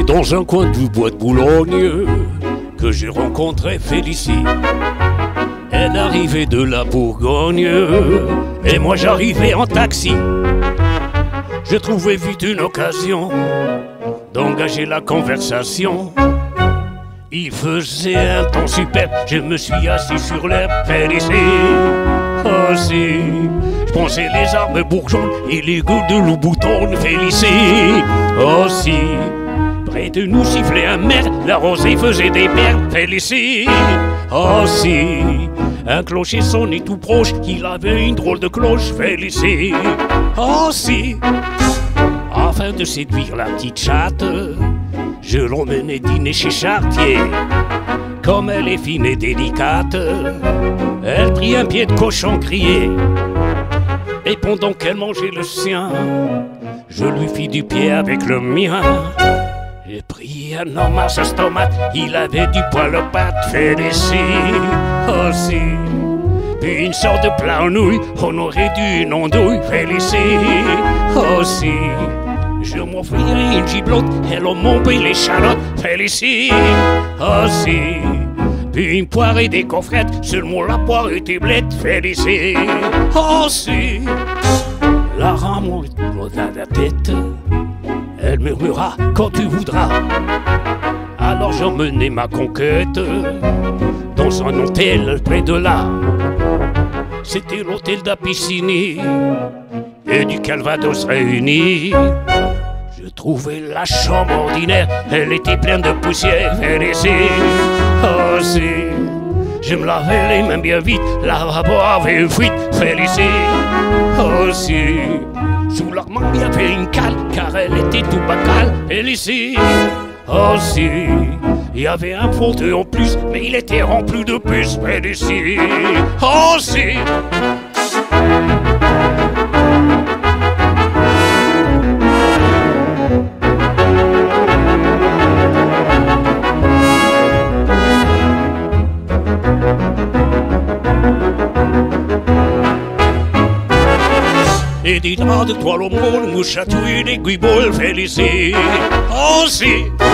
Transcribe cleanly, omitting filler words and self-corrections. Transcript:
dans un coin du bois de Boulogne que j'ai rencontré Félicie. Elle arrivait de la Bourgogne et moi j'arrivais en taxi. Je trouvais vite une occasion d'engager la conversation. Il faisait un temps superbe, je me suis assis sur l'herbe. Félicie, oh si, je pensais les arbres bourgeons et les gouttes de Loubouton. Félicie, oh si, près de nous sifflait un maire, la rosée faisait des perles. Félicie, oh si, un clocher sonnait tout proche, il avait une drôle de cloche. Félicie, oh si, afin de séduire la petite chatte, je l'emmenais dîner chez Chartier. Comme elle est fine et délicate, elle prit un pied de cochon grillé. Et pendant qu'elle mangeait le sien, je lui fis du pied avec le mien. J'ai pris un homme à sa stomate, il avait du poil aux pattes. Félicie, oh si, puis une sorte de plat en nouilles, on aurait dû une andouille. Félicie, oh si, je m'offrirai une giblotte, elle a monté les chalottes. Félicie, oh si, puis une poire et des coffrettes, seulement la poire était blette. Félicie, oh si, la rame à la tête, elle murmura quand tu voudras. Alors j'emmenai ma conquête dans un hôtel près de là. C'était l'hôtel d'Apicini et du Calvados réunis. Je trouvais la chambre ordinaire, elle était pleine de poussière. Félicie, oh si, je me lavais les mains bien vite, la lavabo avait une fuite. Félicie, oh si, sous l'armoire il y avait une cale, car elle était tout bacale. Félicie, oh si, il y avait un fauteuil en plus, mais il était rempli de puces. Félicie, oh si. Et des draps de toile au monde, nous chatouillent les guibolles. Félicie, oh si.